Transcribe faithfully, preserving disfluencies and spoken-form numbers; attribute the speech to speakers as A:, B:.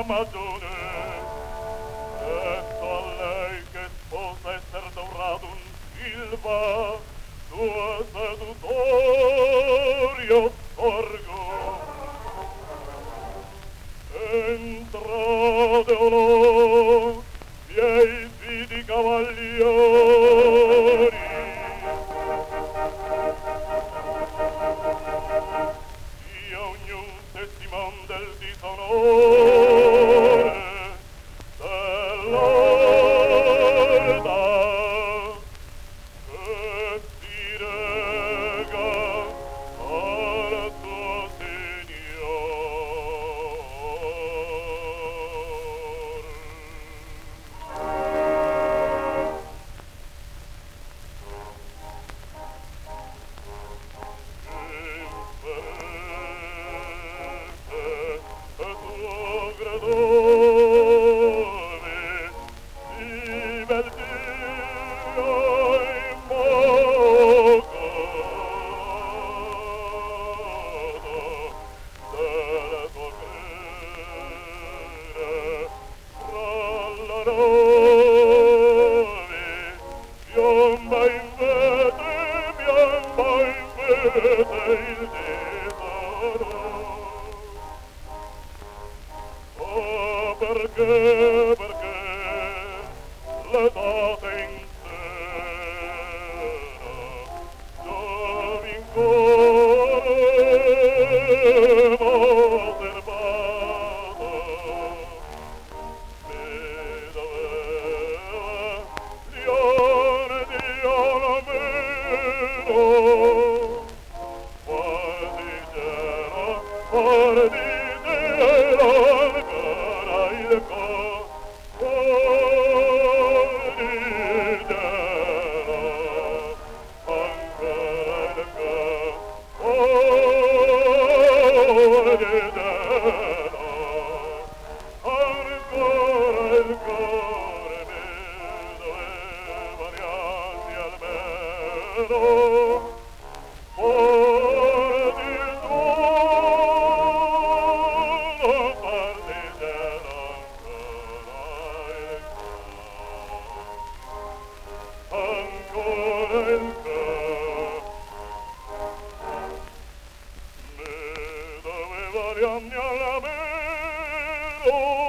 A: Amazzone, detto a lei che sposa esser dorato un Silva, sua sedutorio sorgo. Entrate onor, miei fidi cavalieri, sia ognun testimon del disonore dell'orda che si rega al tuo Signor. Biomba in vete, biomba in vete il tesoro. Oh, perché, perché le date intera dovincoremo serbato. Mi doveva Lione di Alamero, partigiano, partigiano, ancora il cor, partigiano, ancora il cor, partigiano, ancora il cuore mi doveva rianni almeno, porti il tuo partigiano ancora il cuore, ancora il cuore mi doveva rianni almeno.